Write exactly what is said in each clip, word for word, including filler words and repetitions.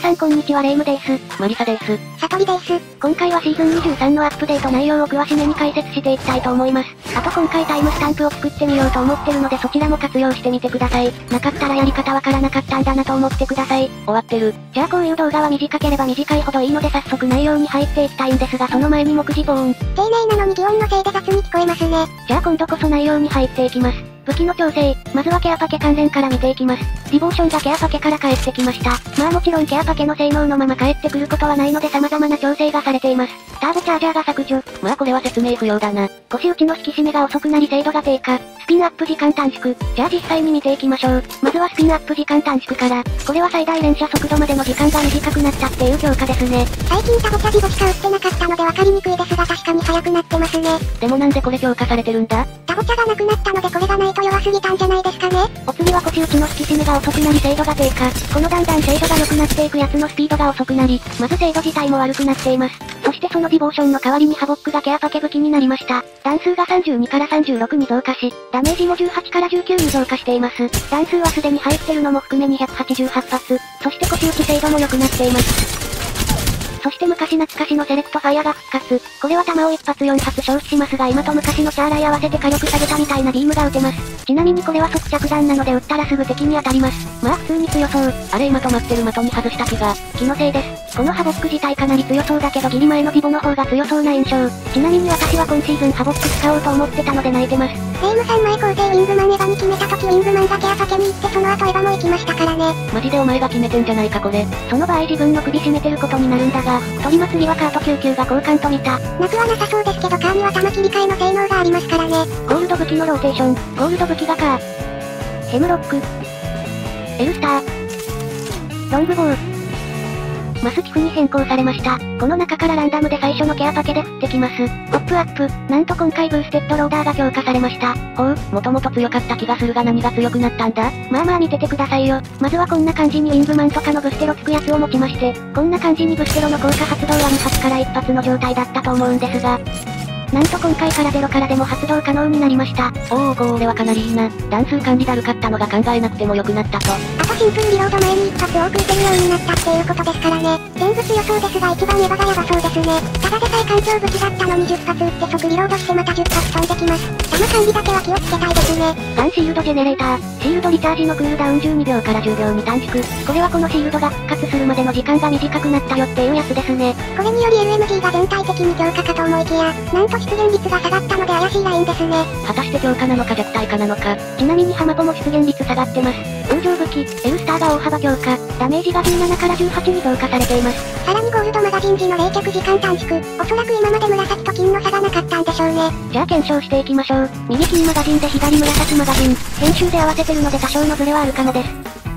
さんこんにちはレイムです。 マリサです。 サトリです。今回はシーズンにじゅうさんのアップデート内容を詳しめに解説していきたいと思います。あと今回タイムスタンプを作ってみようと思ってるのでそちらも活用してみてください。なかったらやり方わからなかったんだなと思ってください。 終わってる。 じゃあこういう動画は短ければ短いほどいいので早速内容に入っていきたいんですがその前に目次ボーン。 丁寧なのに擬音のせいで雑に聞こえますね。 じゃあ今度こそ内容に入っていきます。武器の調整、まずはケアパケ関連から見ていきます。ディボーションがケアパケから返ってきました。まあもちろんケアパケの性能のまま返ってくることはないので様々な調整がされています。ターボチャージャーが削除。 まあこれは説明不要だな。 腰打ちの引き締めが遅くなり精度が低下。スピンアップ時間短縮。じゃあ実際に見ていきましょう。まずはスピンアップ時間短縮から。これは最大連射速度までの時間が短くなったっていう評価ですね。 最近タボチャディボしか売ってなかったのでわかりにくいですが確かに速くなってますね。 でもなんでこれ強化されてるんだ？ タボチャがなくなったのでこれがないと弱すぎたんじゃないですかね。 お次は腰打ちの引き締めが遅くなり精度が低下。このだんだん精度が良くなっていくやつのスピードが遅くなり、まず精度自体も悪くなっています。そしてそのディボーションの代わりにハボックがケアパケ武器になりました。弾数がさんじゅうにからさんじゅうろくに増加し、ダメージもじゅうはちからじゅうきゅうに増加しています。弾数はすでに入ってるのも含めにひゃくはちじゅうはち発。そして腰打ち精度も良くなっています。そして昔懐かしのセレクトファイアが復活。これは弾を一発よん発消費しますが今と昔のチャーライ合わせて火力下げたみたいなビームが撃てます。ちなみにこれは即着弾なので撃ったらすぐ敵に当たります。まあ普通に強そう。 あれ今止まってる的に外した気が。 気のせいです。このハボック自体かなり強そうだけどギリ前のディボの方が強そうな印象。ちなみに私は今シーズンハボック使おうと思ってたので泣いてます。 レイムさん前構成ウィングマンエヴァに決めた時ウィングマンがケアパケに行ってその後エヴァも行きましたからね。 マジでお前が決めてんじゃないかこれ。 その場合自分の首絞めてることになるんだが、鳥祭りはカートきゅうきゅうが交換と見た。 なくはなさそうですけどカーには弾切り替えの性能がありますからね。 ゴールド武器のローテーション。ゴールド武器がカー。ヘムロック。エルスター。ロングボウ。マス寄付に変更されました。この中からランダムで最初のケアパケで降ってきます。ポップアップ。なんと今回ブーステッドローダーが強化されました。 ほう、もともと強かった気がするが何が強くなったんだ？ まあまあ見ててくださいよ。まずはこんな感じにウィングマンとかのブステロつくやつを持ちまして、こんな感じにブステロの効果発動はに発からいち発の状態だったと思うんですが、なんと今回からゼロからでも発動可能になりました。 おお、これはかなりいいな。弾数管理だるかったのが考えなくても良くなったと。 あとシンプルリロード前に一発多く撃てるようになったっていうことですからね。全部強そうですが一番エヴァがヤバそうですね。ただでさえ環境武器だったのにじゅっ発撃って即リロードしてまたじゅっ発飛んできます。弾管理だけは気をつけたいですね。 ガンシールドジェネレーター。シールドリチャージのクールダウンじゅうにびょうからじゅうびょうに短縮。これはこのシールドが復活するまでの時間が短くなったよっていうやつですね。 これにより エルエムジー が全体的に強化かと思いきや、なんと出現率が下がったので怪しいラインですね。 果たして強化なのか弱体化なのか。 ちなみにハマポも出現率下がってます。通常武器、エルスターが大幅強化。ダメージがじゅうななからじゅうはちに増加されています。 さらにゴールドマガジン時の冷却時間短縮。おそらく今まで紫と金の差がなかったんでしょうね。 じゃあ検証していきましょう。右金マガジンで左紫マガジン。編集で合わせてるので多少のズレはあるかもです。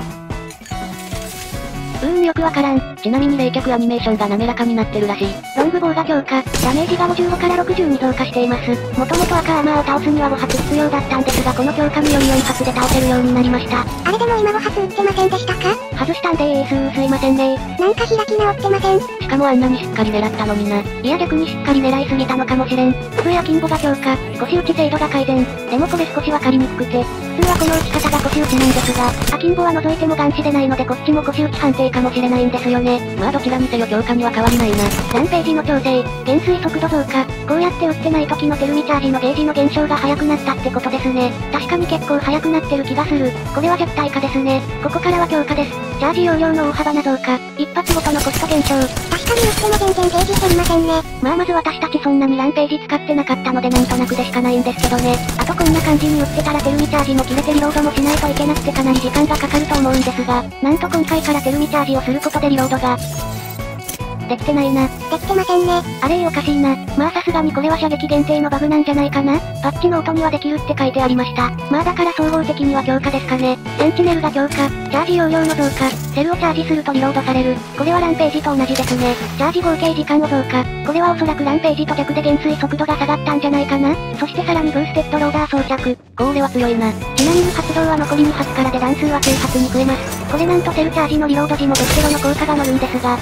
うーんよくわからん。 ちなみに冷却アニメーションが滑らかになってるらしい。 ロングボウが強化。ダメージがごじゅうごからろくじゅうに増加しています。もともと赤アーマーを倒すにはご発必要だったんですがこの強化によりよん発で倒せるようになりました。 あれでも今ご発撃ってませんでしたか？ 外したんでーすすいませんねー。 なんか開き直ってません。 しかもあんなにしっかり狙ったのにな。 いや逆にしっかり狙いすぎたのかもしれん。フや金ボが強化。腰打ち精度が改善。でもこれ少しわかりにくくて。普通はこの打ち方が腰打ちなんですが、アキンボは除いてもガンシでないのでこっちも腰打ち判定かもしれないんですよね。 まあどちらにせよ強化には変わりないな。 ランページの調整、減衰速度増加。こうやって打ってない時のテルミチャージのゲージの減少が速くなったってことですね。確かに結構速くなってる気がする。これは弱体化ですね。ここからは強化です。チャージ容量の大幅な増加。一発ごとのコスト減少。 確かに打っても全然ゲージ減りませんね。 まあまず私たちそんなにランページ使ってなかったのでなんとなくでしかないんですけどね。あとこんな感じに打ってたらテルミチャージも切れてリロードもしないといけなくてかなり時間がかかると思うんですが、なんと今回からテルミチャージをすることでリロードができてないな。 できてませんね。 あれーおかしいな。まあさすがにこれは射撃限定のバグなんじゃないかな。パッチノートにはできるって書いてありました。まあだから総合的には強化ですかね。センチネルが強化。チャージ容量の増加。セルをチャージするとリロードされる。これはランページと同じですね。チャージ合計時間を増加。これはおそらくランページと逆で減衰速度が下がったんじゃないかな。そしてさらにブーステッドローダー装着。 これは強いな。 ちなみに発動は残りに発からで弾数はきゅう発に増えます。これなんとセルチャージのリロード時もブステロの効果が乗るんですが、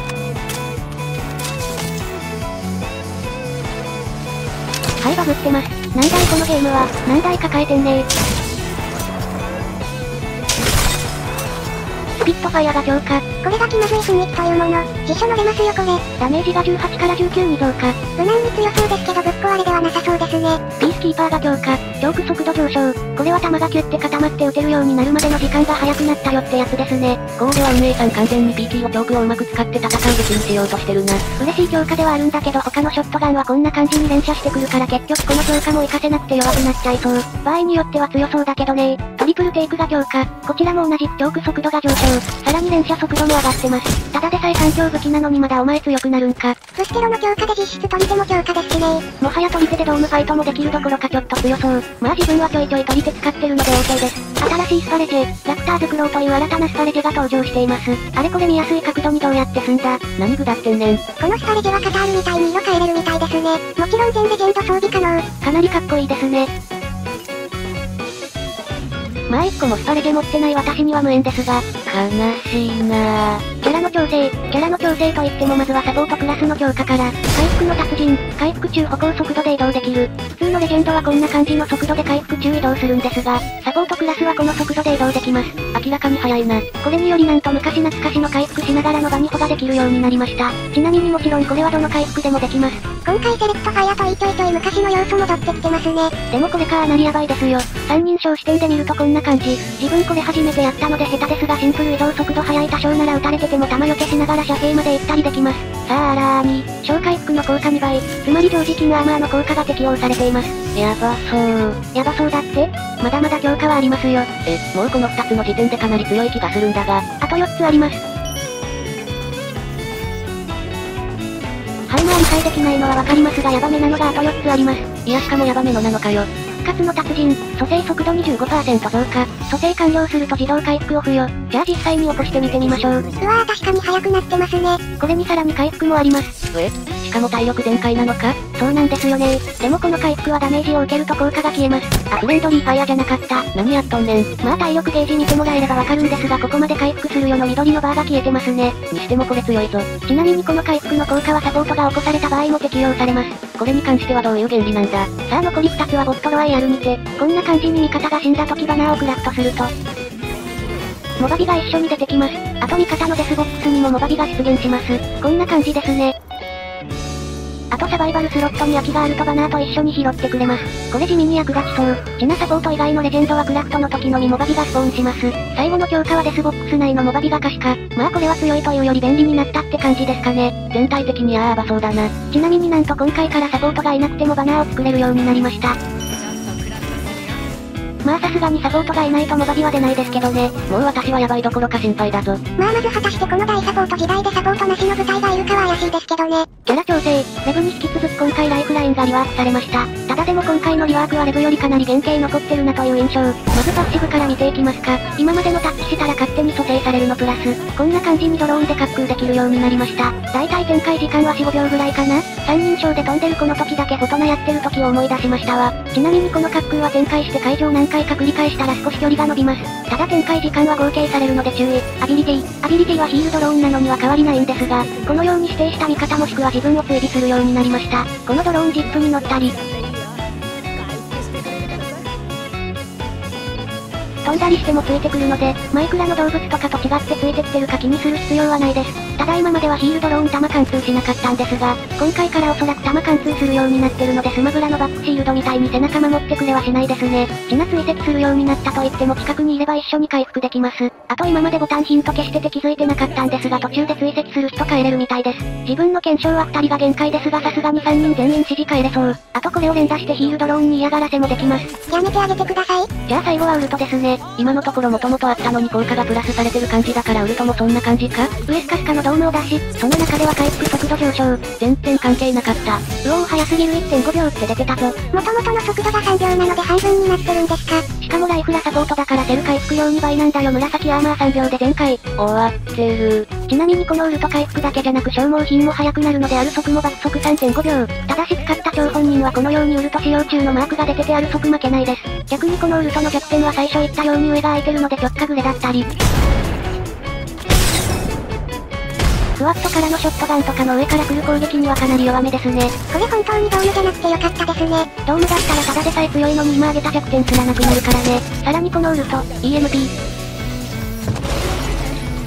はいバグってます。なんだいこのゲームは、なんだい抱えてんねー。 スピットファイアが強化。 これが気まずい雰囲気というもの。辞書乗れますよこれ。 ダメージがじゅうはちからじゅうきゅうに増加。 無難に強そうですけどぶっ壊れではなさそうですね。 ピースキーパーが強化。チョーク速度上昇。これは弾がキュッて固まって撃てるようになるまでの時間が早くなったよってやつですね。 こうでは運営さん完全に ピーキー をチョークをうまく使って戦うべきにしようとしてるな。 嬉しい強化ではあるんだけど他のショットガンはこんな感じに連射してくるから結局この強化も活かせなくて弱くなっちゃいそう。場合によっては強そうだけどね。トリプルテイクが強化。こちらも同じくチョーク速度が上昇。さらに連射速度も上がってます。ただでさえ三強武器なのにまだお前強くなるんか。 ブステロの強化で実質取り手も強化ですしね。 もはや取り手でドームファイトもできるどころかちょっと強そう。まあ自分はちょいちょい取り手使ってるので OK です。新しいスパレジェ、ラクターズクロウという新たなスパレジェが登場しています。あれこれ見やすい角度にどうやって済んだ。 何ぐだってんねん。 このスパレジェはカタールみたいに色変えれるみたいですね。もちろん全レジェンド装備可能。 かなりかっこいいですね。まあ一個もスパレジェ持ってない私には無縁ですが、 悲しいなぁ。 キャラの調整、キャラの調整といってもまずはサポートクラスの強化から、回復の達人、回復中歩行速度で移動できる。普通のレジェンドはこんな感じの速度で回復中移動するんですが、サポートクラスはこの速度で移動できます。 明らかに速いな。 これによりなんと昔懐かしの回復しながらのバニホができるようになりました。ちなみにもちろんこれはどの回復でもできます。 今回セレクトファイアといいちょいちょい昔の要素戻ってきてますね。 でもこれかなりヤバいですよ。三人称視点で見るとこんな感じ。自分これ初めてやったので下手ですがシンプル移動速度速い多少なら撃たれてても弾よけしながら射程まで行ったりできます。さらに、小回復の効果にばい、つまり常時キングアーマーの効果が適用されています。 やばそう。 やばそうだって？まだまだ強化はありますよ。 え、もうこのふたつの時点でかなり強い気がするんだが。 あとよっつあります。はい、まあ理解できないのはわかりますがヤバめなのがあとよっつあります。 いやしかもヤバめのなのかよ。 復活の達人、蘇生速度 にじゅうごパーセント 増加。蘇生完了すると自動回復を付与。じゃあ実際に起こしてみてみましょう。うわー確かに速くなってますね。 これにさらに回復もあります。 え？しかも体力全開なのか？ そうなんですよね。でもこの回復はダメージを受けると効果が消えます。あ、フレンドリーファイアじゃなかった。 何やっとんねん。 まあ体力ゲージ見てもらえればわかるんですがここまで回復するよの緑のバーが消えてますね。 にしてもこれ強いぞ。 ちなみにこの回復の効果はサポートが起こされた場合も適用されます。 これに関してはどういう原理なんだ？ さあ残りふたつはボットロワイヤルにて、こんな感じに味方が死んだ時バナーをクラフトすると、モバビが一緒に出てきます。あと味方のデスボックスにもモバビが出現します。こんな感じですね。あとサバイバルスロットに空きがあるとバナーと一緒に拾ってくれます。これ地味に役立ちそう。チナサポート以外のレジェンドはクラフトの時のみモバビがスポーンします。最後の強化はデスボックス内のモバビが可視化。まあこれは強いというより便利になったって感じですかね。 全体的にあーやばそうだな。 ちなみになんと今回からサポートがいなくてもバナーを作れるようになりました。まあさすがにサポートがいないとモバビは出ないですけどね。 もう私はヤバいどころか心配だぞ。 まあまず果たしてこの大サポート時代でサポートなしの部隊がいるかは怪しいですけどね。 キャラ調整、レブに引き続き今回ライフラインがリワークされました。ただでも今回のリワークはレブよりかなり原型残ってるなという印象。まずパッシブから見ていきますか。今までのタッチしたら勝手に蘇生されるのプラス、こんな感じにドローンで滑空できるようになりました。だいたい展開時間はよん、ごびょうぐらいかな。三人称で飛んでるこの時だけフォトナやってる時を思い出しましたわ。ちなみにこの滑空は展開して会場何回か繰り返したら少し距離が伸びます。ただ展開時間は合計されるので注意。アビリティ。アビリティはヒールドローンなのには変わりないんですが、このように指定した味方もしくは自分を追尾するようになりました。このドローンジップに乗ったり、飛んだりしてもついてくるので、マイクラの動物とかと違ってついてきてるか気にする必要はないです。ただ今まではヒールドローン弾貫通しなかったんですが、今回からおそらく弾貫通するようになってるのでスマブラのバックシールドみたいに背中守ってくれはしないですね。チナ追跡するようになったと言っても近くにいれば一緒に回復できます。あと今までボタンヒント消してて気づいてなかったんですが途中で追跡する人帰れるみたいです。自分の検証はふたりが限界ですがさすがにさんにん全員指示帰れそう。あとこれを連打してヒールドローンに嫌がらせもできます。 やめてあげてください。 じゃあ最後はウルトですね。 今のところ元々あったのに効果がプラスされてる感じだからウルトもそんな感じか？ ウエスカスカのドームを出し、その中では回復速度上昇。 全然関係なかった。 うおー早すぎる いってんごびょうって出てたぞ。 元々の速度がさんびょうなので半分になってるんですか？ しかもライフラサポートだからセル回復量にばいなんだよ。紫アーマーさんびょうで全開。 終わってる。 ちなみにこのウルト回復だけじゃなく消耗品も早くなるのである速も爆速 さんてんごびょう。ただし使った張本人はこのようにウルト使用中のマークが出ててある速負けないです。逆にこのウルトの弱点は最初言ったように上が空いてるので直下グレだったり、スワットからのショットガンとかの上から来る攻撃にはかなり弱めですね。 これ本当にドームじゃなくてよかったですね。 ドームだったらただでさえ強いのに今挙げた弱点すらなくなるからね。さらにこのウルト、イーエムピー。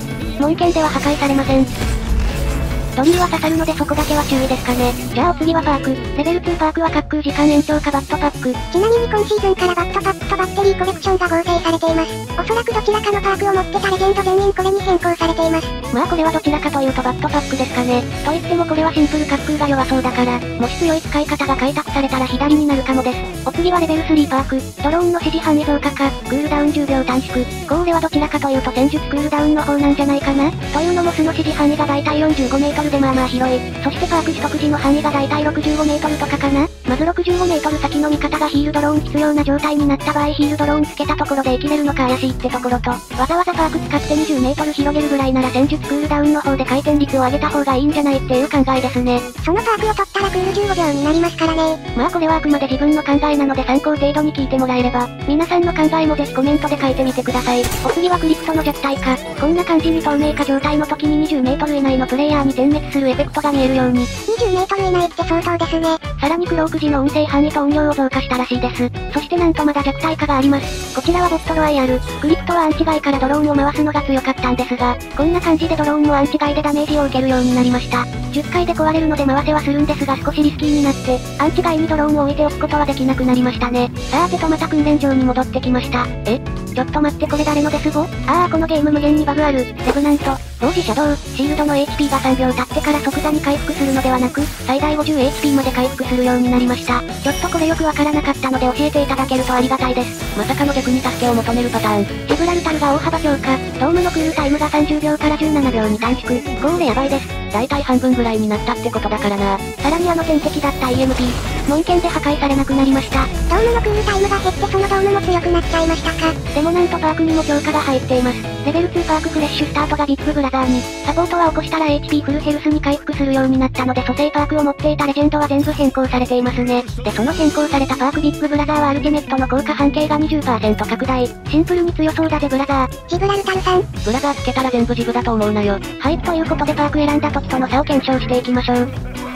本件では破壊されません。ドリルは刺さるのでそこだけは注意ですかね。じゃあお次はパーク。レベルツーパークは滑空時間延長かバットパック。 ちなみに今シーズンからバットパックとバッテリーコレクションが合成されています。おそらくどちらかのパークを持ってたレジェンド全員これに変更されています。 まあこれはどちらかというとバットパックですかね。と言ってもこれはシンプル滑空が弱そうだから、もし強い使い方が開拓されたら左になるかもです。お次はレベルスリーパーク。ドローンの指示範囲増加か、クールダウンじゅうびょう短縮。これはどちらかというと戦術クールダウンの方なんじゃないかな。というのも巣の指示範囲がだいたいよんじゅうごメートルでまあまあ広い。そしてパーク取得時の範囲がだいたいろくじゅうごメートルとかかな。まずろくじゅうごメートル先の味方がヒールドローン必要な状態になった場合ヒールドローンつけたところで生きれるのか怪しいってところと、わざわざパーク使ってにじゅうメートル広げるぐらいなら戦術クールダウンの方で回転率を上げた方がいいんじゃないっていう考えですね。 そのパークを取ったらクールじゅうごびょうになりますからね。 まあこれはあくまで自分の考えなので参考程度に聞いてもらえれば、皆さんの考えもぜひコメントで書いてみてください。お次はクリプトの弱体化。こんな感じに透明化状態の時ににじゅうメートル以内のプレイヤーに点滅するエフェクトが見えるように。にじゅうメートル以内って相当ですね。 さらにクローク時の音声範囲と音量を増加したらしいです。そしてなんとまだ弱体化があります。こちらはボットロワイヤル。クリプトはアンチ外からドローンを回すのが強かったんですが、こんな感じでドローンもアンチ外でダメージを受けるようになりました。じゅっかいで壊れるので回せはするんですが少しリスキーになって、アンチ外にドローンを置いておくことはできなくなりましたね。さーてとまた訓練場に戻ってきました。えちょっと待ってこれ誰のデスボ？ああこのゲーム無限にバグある。レブナント。同時シャドウ、シールドの エイチピー がさんびょう経ってから即座に回復するのではなく、最大 ごじゅうエイチピー まで回復するようになりました。ちょっとこれよくわからなかったので教えていただけるとありがたいです。まさかの逆に助けを求めるパターン。ジブラルタルが大幅強化、ドームのクールタイムがさんじゅうびょうからじゅうななびょうに短縮。これやばいです。だいたい半分ぐらいになったってことだからな。さらにあの天敵だった イーエムピー、門剣で破壊されなくなりました。 ドームのクールタイムが減ってそのドームも強くなっちゃいましたか。 でもなんとパークにも強化が入っています。レベルツーパークフレッシュスタートがビッグブラザーに、サポートは起こしたら エイチピー フルヘルスに回復するようになったので蘇生パークを持っていたレジェンドは全部変更されていますね。でその変更されたパークビッグブラザーはアルティメットの効果半径が にじゅっパーセント 拡大。シンプルに強そうだぜブラザー。 ジブラルタルさん。 ブラザーつけたら全部ジブだと思うなよ。はい、ということでパーク選んだ時との差を検証していきましょう。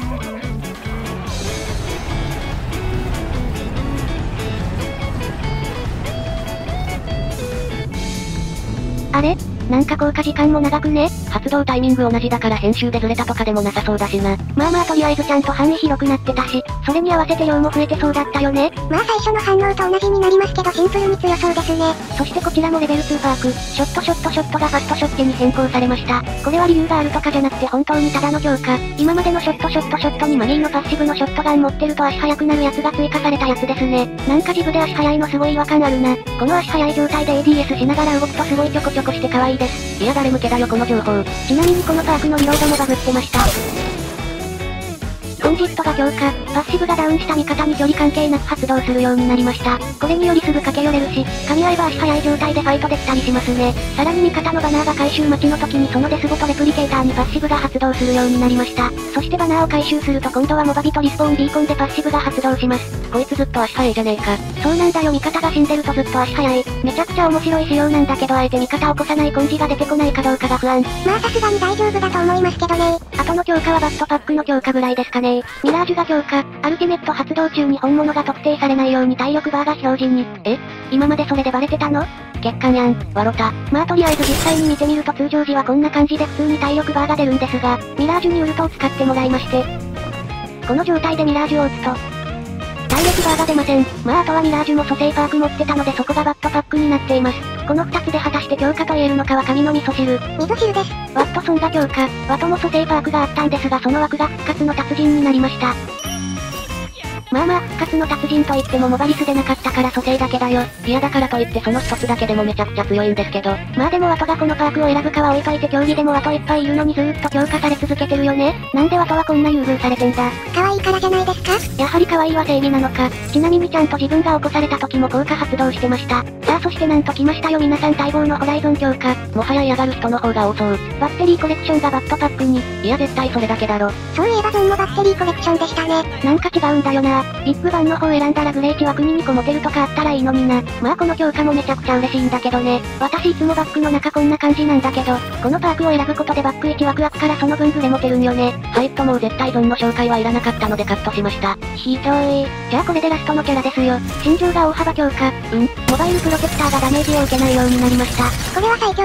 あれなんか効果時間も長くね？発動タイミング同じだから編集でずれたとかでもなさそうだしな。まあまあとりあえずちゃんと範囲広くなってたし、それに合わせて量も増えてそうだったよね。 まあ最初の反応と同じになりますけどシンプルに強そうですね。 そしてこちらもレベルツーパーク、ショットショットショットがファストショットに変更されました。これは理由があるとかじゃなくて本当にただの強化。今までのショットショットショットにマギーのパッシブのショットガン持ってると足速くなるやつが追加されたやつですね。なんかジブで足速いのすごい違和感あるな。この足速い状態で エーディーエス しながら動くとすごいちょこちょこして可愛いです。いや誰向けだよこの情報。ちなみにこのパークのリロードもバグってました。コンジットが強化、パッシブがダウンした味方に距離関係なく発動するようになりました。これによりすぐ駆け寄れるし、噛み合えば足速い状態でファイトできたりしますね。さらに味方のバナーが回収待ちの時にそのデスボとレプリケーターにパッシブが発動するようになりました。そしてバナーを回収すると今度はモバビとリスポーンビーコンでパッシブが発動します。こいつずっと足速いじゃねえか。そうなんだよ味方が死んでるとずっと足速い。めちゃくちゃ面白い仕様なんだけどあえて味方を起こさない根治が出てこないかどうかが不安。 まあさすがに大丈夫だと思いますけどね。 後の強化はバットパックの強化ぐらいですかね。ミラージュが強化、アルティメット発動中に本物が特定されないように体力バーが表示に。え今までそれでバレてたの？欠陥やん、わろた。まあとりあえず実際に見てみると通常時はこんな感じで普通に体力バーが出るんですが、ミラージュにウルトを使ってもらいまして、この状態でミラージュを打つと、体力バーが出ません。まああとはミラージュも蘇生パーク持ってたのでそこがバットパックになっています。このふたつで果たして強化と言えるのかは神の味噌汁。 味噌汁です。 ワットソンが強化、ワトも蘇生パークがあったんですがその枠が復活の達人になりました。まあまあ復活の達人といってもモバリスでなかったから蘇生だけだよ。いやだからといってその一つだけでもめちゃくちゃ強いんですけど。まあでもワトがこのパークを選ぶかは置いといて競技でもワトいっぱいいるのにずーっと強化され続けてるよね。なんでワトはこんな優遇されてんだ。 可愛いからじゃないですか？ やはり可愛いは正義なのか。ちなみにちゃんと自分が起こされた時も効果発動してました。さあそしてなんと来ましたよ皆さん待望のホライゾン強化。もはや嫌がる人の方が多そう。バッテリーコレクションがバットパックに。いや絶対それだけだろ。 そういえばゾンもバッテリーコレクションでしたね。 なんか違うんだよな。ビッグバンの方選んだらグレーチ枠ににこ持てるとかあったらいいのにな。まあこの強化もめちゃくちゃ嬉しいんだけどね。私いつもバックの中こんな感じなんだけど、このパークを選ぶことでバックいち枠空くからその分グレ持てるんよね。はいともう絶対ゾンの紹介はいらなかったのでカットしました。ひどい。じゃあこれでラストのキャラですよ。心情が大幅強化。うん。モバイルプロテクターがダメージを受けないようになりました。 これは最強です。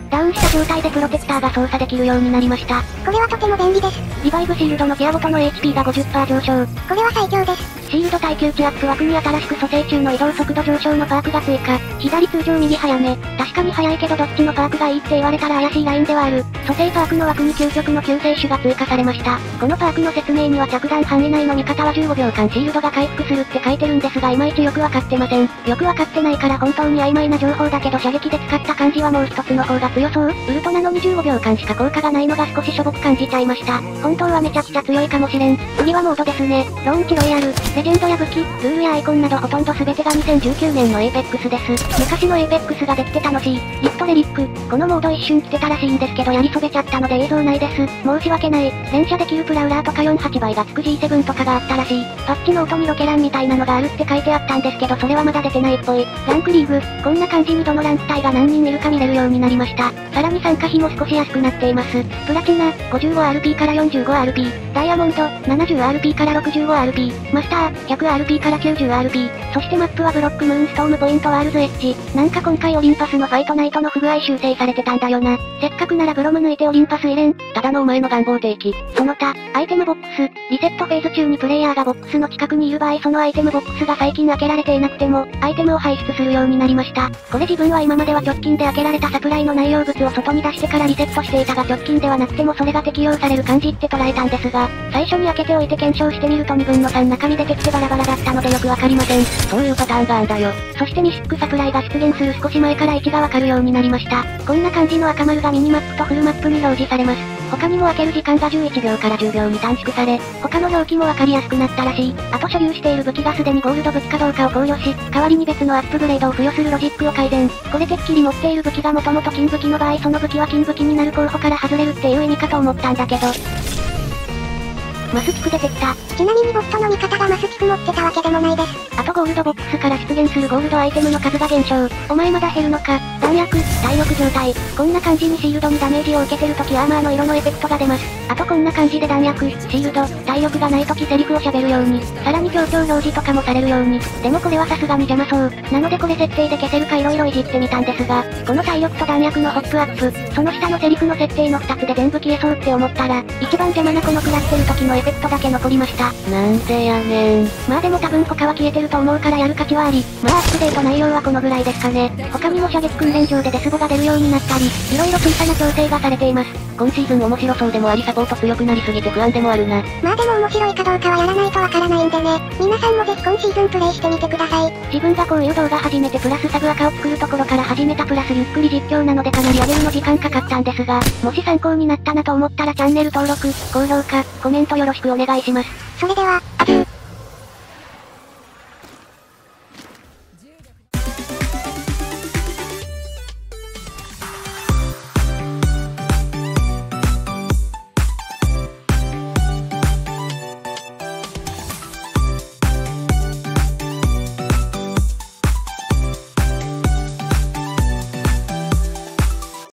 ダウンした状態でプロテクターが操作できるようになりました。 これはとても便利です。 リバイブシールドのギアごとの エイチピー が ごじゅっパーセント 上昇。 これは最強です。 シールド耐久値アップ枠に新しく蘇生中の移動速度上昇のパークが追加。左通常右早め。確かに早いけどどっちのパークがいいって言われたら怪しいラインではある。蘇生パークの枠に究極の救世主が追加されました。このパークの説明には着弾範囲内の味方はじゅうごびょうかんシールドが回復するって書いてるんですがいまいちよくわかってません。よくわかってないから本当に曖昧な情報だけど射撃で使った感じはもう一つの方が強そう。ウルトなのにじゅうごびょうかんしか効果がないのが少ししょぼく感じちゃいました。本当はめちゃくちゃ強いかもしれん。次はモードですね。ローンチロイヤル、レジェンドや武器、ルールやアイコンなどほとんど全てがにせんじゅうきゅうねんのエイペックスです。昔のエイペックスができて楽しい。リフトレリック、このモード一瞬来てたらしいんですけどやりそべちゃったので映像ないです。申し訳ない。連射できるプラウラーとかよんじゅうはちばいがつく ジーセブン とかがあったらしい。パッチノートにロケランみたいなのがあるって書いてあったんですけどそれはまだ出てないっぽい。ランクリーグ、こんな感じにどのランク帯が何人いるか見れるようになりました。さらに参加費も少し安くなっています。プラチナ、ごじゅうごアールピー から よんじゅうごアールピー、ダイヤモンド、ななじゅうアールピー から ろくじゅうごアールピー、マスター、ひゃくアールピー から きゅうじゅうアールピー、そしてマップはブロックムーンストームポイントワールズエッジ。なんか今回オリンパスのファイトナイトの不具合修正されてたんだよな。せっかくならブロム抜いてオリンパス入れん。 ただのお前の願望定期。 その他、アイテムボックス、リセットフェーズ中にプレイヤーがボックスの近くにいる場合そのアイテムボックスが最近開けられていなくても、アイテムを排出するようになりました。これ自分は今までは直近で開けられたサプライの内容物を外に出してからリセットしていたが直近ではなくてもそれが適用される感じって捉えたんですが、最初に開けておいて検証してみるとにぶんのさん中身出てきてバラバラだったのでよくわかりません。 そういうパターンがあんだよ。 そしてミシックサプライが出現する少し前から位置がわかるようになりました。こんな感じの赤丸がミニマップとフルマップに表示されます。他にも開ける時間がじゅういちびょうからじゅうびょうに短縮され、他の表記もわかりやすくなったらしい。あと所有している武器がすでにゴールド武器かどうかを考慮し、代わりに別のアップグレードを付与するロジックを改善。これてっきり持っている武器がもともと金武器の場合その武器は金武器になる候補から外れるっていう意味かと思ったんだけど。マスキク出てきた。 ちなみにボットの味方がマスキク持ってたわけでもないです。 あとゴールドボックスから出現するゴールドアイテムの数が減少。お前まだ減るのか。弾薬、体力状態。こんな感じにシールドにダメージを受けてるときアーマーの色のエフェクトが出ます。あとこんな感じで弾薬、シールド、体力がないときセリフを喋るように。さらに強調表示とかもされるように。でもこれはさすがに邪魔そう。なのでこれ設定で消せるか色々いじってみたんですが、この体力と弾薬のホップアップ、その下のセリフの設定のふたつで全部消えそうって思ったら、一番邪魔なこの食らってる時のエフェクトだけ残りました。 なんでやねん。 まあでも多分他は消えてると思うからやる価値はあり、まあアップデート内容はこのぐらいですかね。他にも射撃訓練場でデスボが出るようになったり、色々小さな調整がされています。 今シーズン面白そうでもありサポート強くなりすぎて不安でもあるな。 まあでも面白いかどうかはやらないとわからないんでね。皆さんもぜひ今シーズンプレイしてみてください。 自分がこういう動画始めてプラスサブアカを作るところから始めたプラスゆっくり実況なのでかなり上げるの時間かかったんですが、もし参考になったなと思ったらチャンネル登録、高評価、コメントよろしくお願いします。 それでは。